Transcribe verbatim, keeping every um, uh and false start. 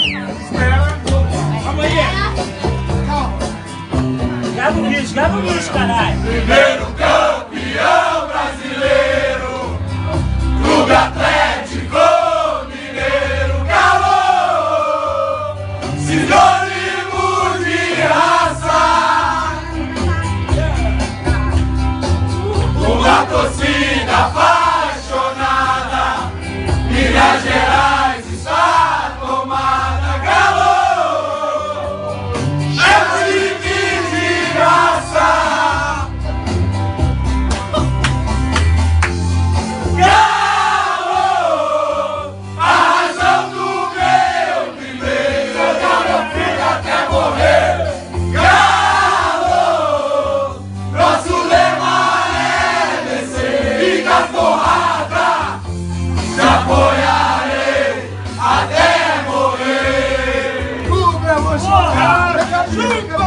Calma aí. Grava o bicho, grava o bicho, caralho. Primeiro campeão brasileiro, Clube Atlético Mineiro, calor, sinônimo de raça, uma torcida apaixonada, Minas Gerais está tomada, calor, cheio de graça. Apoiarei até morrer. Clube emocionado,